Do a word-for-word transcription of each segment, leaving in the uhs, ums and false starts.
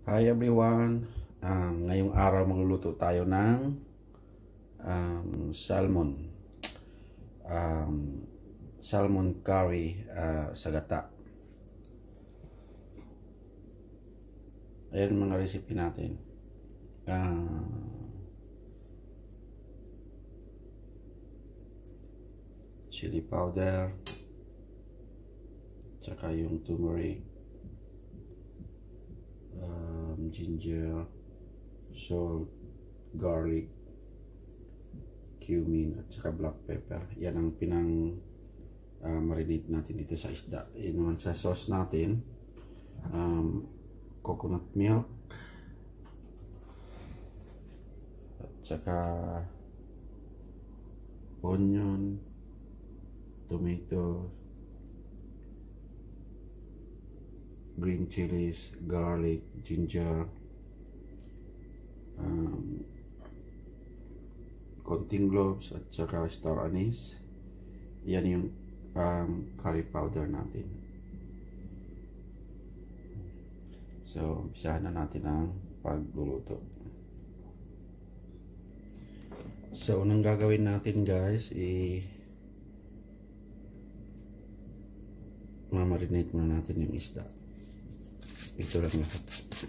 Hi everyone! Um, ngayong araw magluluto tayo ng um, salmon um, salmon curry uh, sa gata. Ayan mga recipe natin. uh, chili powder, tsaka yung turmeric, um, ginger, salt, garlic, cumin at saka black pepper. Yan ang pinang uh, marinate natin dito sa isda. Yan naman sa sauce natin, um, coconut milk at saka onion, tomato, green chilies, garlic, ginger, um, konting cloves at saka star anise. Yan yung um, curry powder natin. So, umpisahan na natin ang pagluluto. So, unang gagawin natin guys, i mamarinate muna natin yung isda. Ito lang lahat.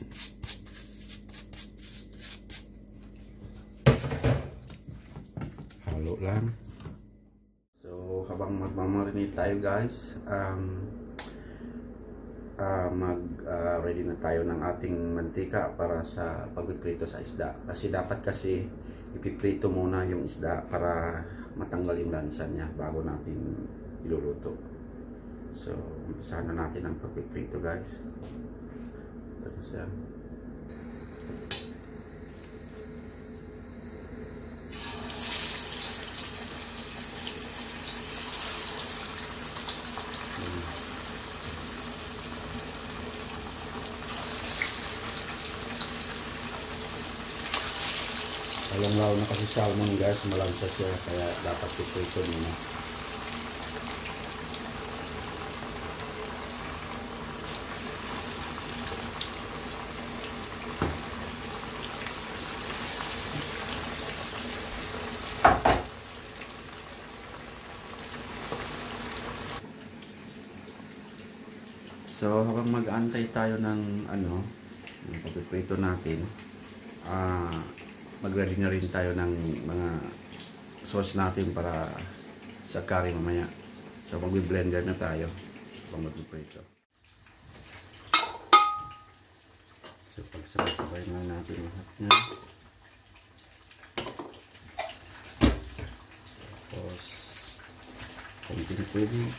Halo lang. So, habang magmamarinate tayo guys, um, uh, mag uh, ready na tayo ng ating mantika para sa pagpiprito sa isda. Kasi dapat kasi ipiprito muna yung isda para matanggal yung lansa niya bago natin iluluto. So, umpisahan na natin ang pagpiprito guys. Ito na siya. Lalong-lalo na kasi salmon guys, malansa siya, kaya dapat piprito muna. So habang mag-aantay tayo ng ano, ng pagpiprito natin, ah uh, mag-ready na rin tayo ng mga sauce natin para sa curry mamaya. So mag-blender na tayo habang magpiprito. So pagsabay-sabay na natin lahat niya. Tapos konting tubig.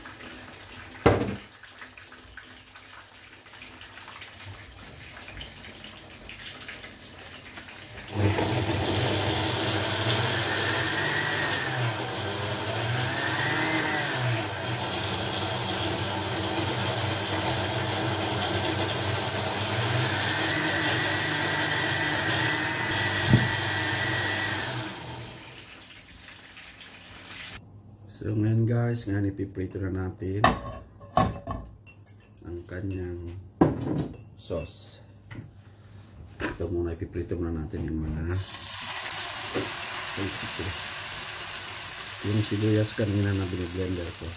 So ngayon guys, ngayon ipiprito na natin ang kanyang sauce. Ito muna, ipiprito muna natin yung mga yung sibuyas kanina na biniblender ko.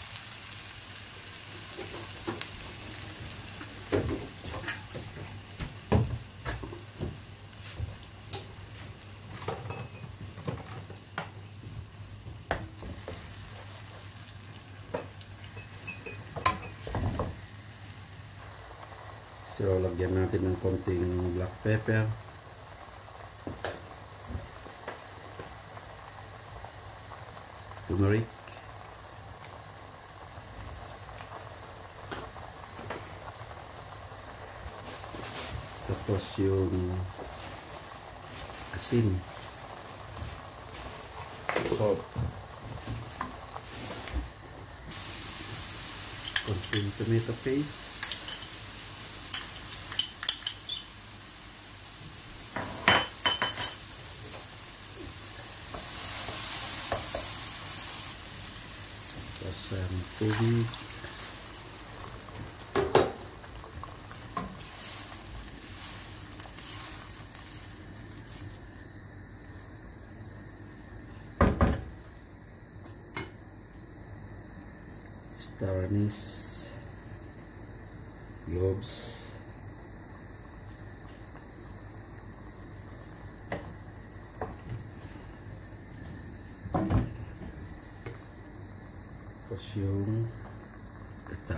So, lagyan natin ng konting black pepper. Turmeric. Tapos yung asin. Salt. Konting tomato paste. Tapos tubig. star anise, cloves, tapos yung gata.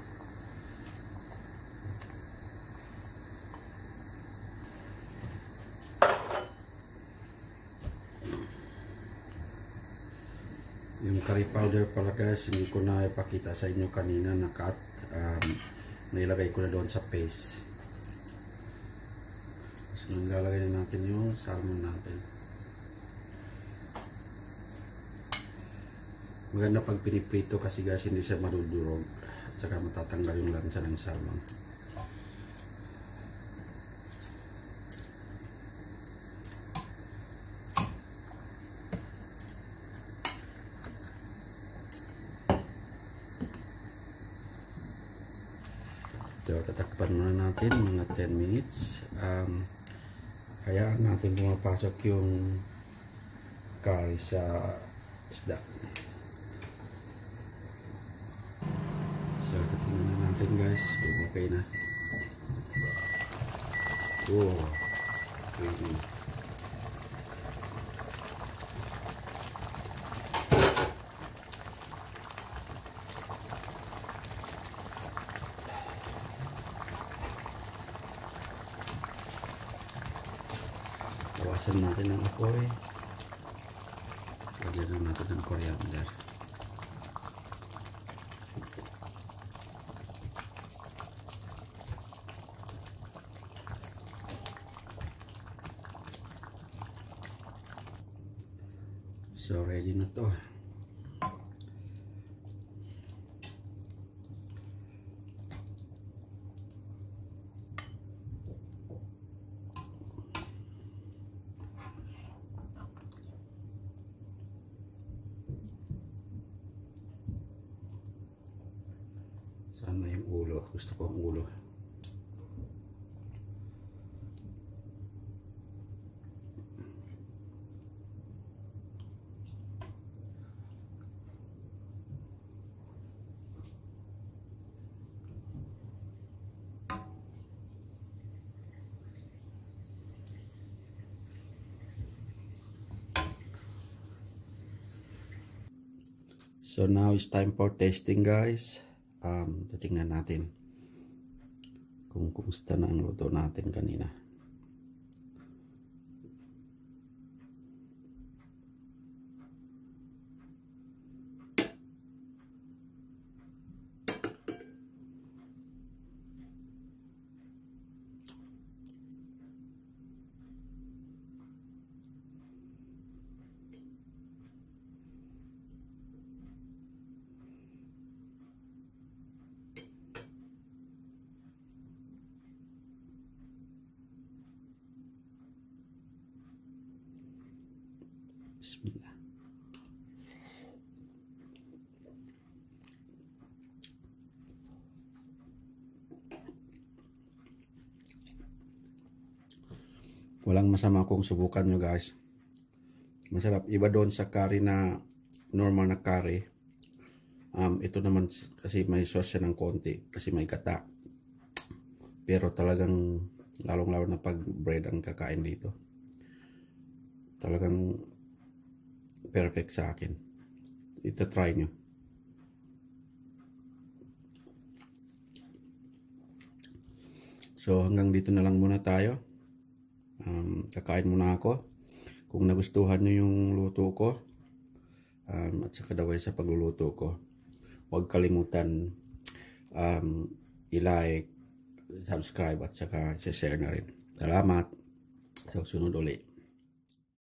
Yung curry powder pala guys, hindi ko na ipakita sa inyo kanina na cut. Um, nailagay ko na doon sa paste. So nilalagay na natin yung salmon natin. Maganda pag piniprito kasi guys, hindi siya madudurog at saka matatanggal yung lansa ng salmon. So, tatakpan muna natin mga ten minutes. Um, hayaan natin pumapasok yung curry sa isda. So, tatingnan na natin guys kung okay na. Oh, okay. Bawasan natin ang apoy. Lagyan na natin ng coriander. So ready na to. Sana yung ulo. Gusto ko ang ulo. So now it's time for tasting guys. Um, titingnan natin kung kumusta na ang luto natin kanina. Bismillah. Walang masama kung subukan nyo guys. Masarap. Iba doon sa curry na normal na curry. Um, ito naman kasi may sauce siya ng konti kasi may gata. Pero talagang lalong-lalo na pag bread ang kakain dito. Talagang perfect sa akin. Ito try nyo. So hanggang dito na lang muna tayo. Um, kakain muna ako. Kung nagustuhan nyo yung luto ko um, at saka daway sa pagluluto ko, huwag kalimutan um, i-like, subscribe at saka share na rin. Salamat. Sa sunod ulit.